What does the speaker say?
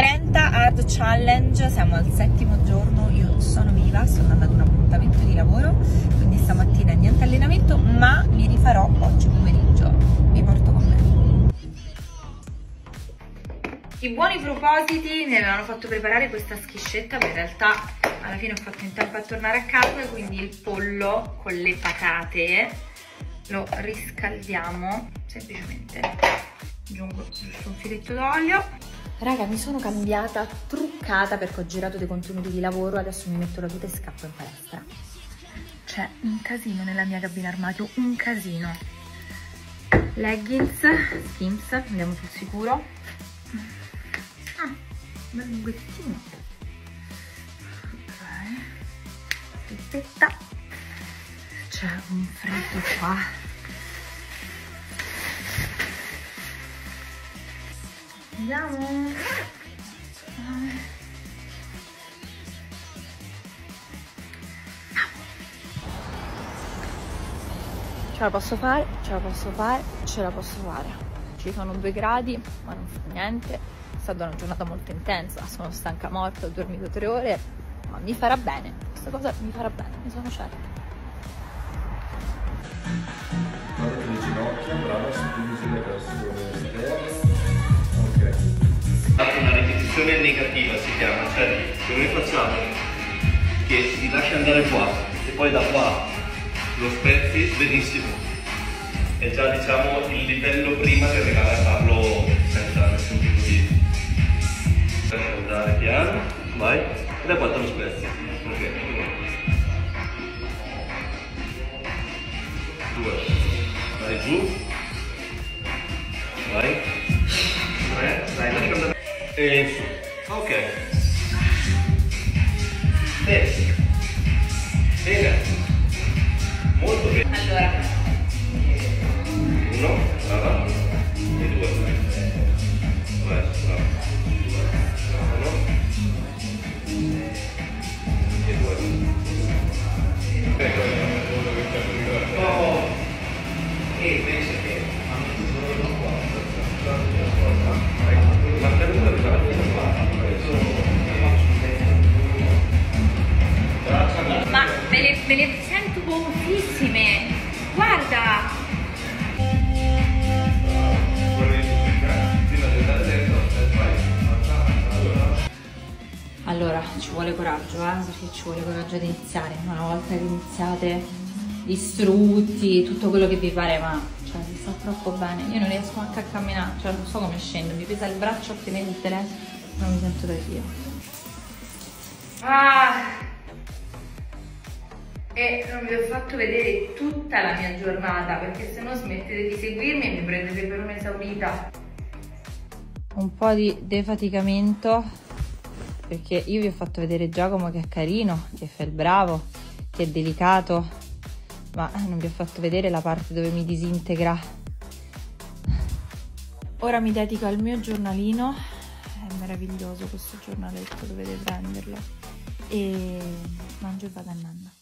30 hard challenge, siamo al 7° giorno, io sono viva, sto andando ad un appuntamento di lavoro, quindi stamattina niente allenamento, ma mi rifarò oggi pomeriggio, vi porto con me. I buoni propositi mi avevano fatto preparare questa schiscetta, ma in realtà alla fine ho fatto in tempo a tornare a casa, quindi il pollo con le patate lo riscaldiamo, semplicemente aggiungo giusto un filetto d'olio. Raga, mi sono cambiata, truccata perché ho girato dei contenuti di lavoro, adesso mi metto la tuta e scappo in palestra. C'è un casino nella mia cabina armadio, un casino. Leggings, Skims, andiamo sul sicuro. Ah, bel lungettino. Ok. Aspetta. C'è un freddo qua. Andiamo. Ce la posso fare, ce la posso fare, ce la posso fare. Ci sono 2 gradi, ma non fa niente. È stata una giornata molto intensa, sono stanca morta, ho dormito 3 ore, ma mi farà bene. Questa cosa mi farà bene, ne sono certa. Guardate le ginocchia, brava, spingi verso l'esterno. Ok. Una ripetizione negativa si chiama, cioè se noi facciamo che si lascia andare qua e poi da qua lo spezzi, benissimo. È già diciamo il livello prima che arrivare a farlo senza nessun tipo di... Lascia andare piano, vai, e da qua te lo spezzi. Ok. 2. Vai giù. Vai. 3. Dai, lascia andare. E su. Ok. Bene. Bene. Molto bene. Allora. 1, brava. E 2. Vai, brava. 1. E 2. Oh. E invece che ma me le sento gonfissime, guarda. Allora ci vuole coraggio, perché ci vuole coraggio ad iniziare. Una volta che iniziate, distrutti, tutto quello che vi pare, ma cioè si sta troppo bene. Io non riesco anche a camminare, cioè non so come scendo, mi pesa il braccio a tenere il telefono, non mi sento da Dio. E non vi ho fatto vedere tutta la mia giornata, perché se no smettete di seguirmi e mi prendete per un'esaurita. Un po' di defaticamento, perché io vi ho fatto vedere Giacomo che è carino, che fa il bravo, che è delicato, ma non vi ho fatto vedere la parte dove mi disintegra. Ora mi dedico al mio giornalino, è meraviglioso questo giornaletto, dovete prenderlo, e mangio e vado a nanna.